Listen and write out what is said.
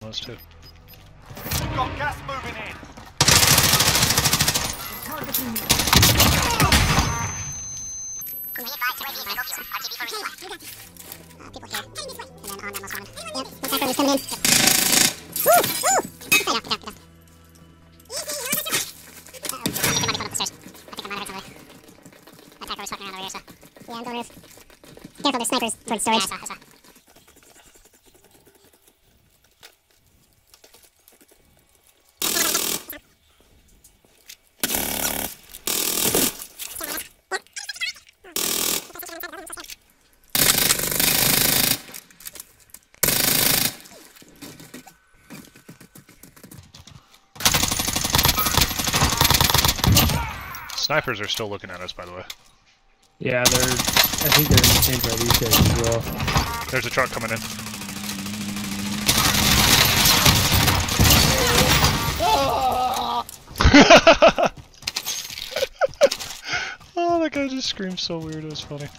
those two. Got gas moving in. Careful, there's snipers towards storage. Yeah, I saw. Snipers are still looking at us, by the way. Yeah, I think they're in the same for these guys as well. There's a truck coming in. Oh, that guy just screamed so weird, it was funny.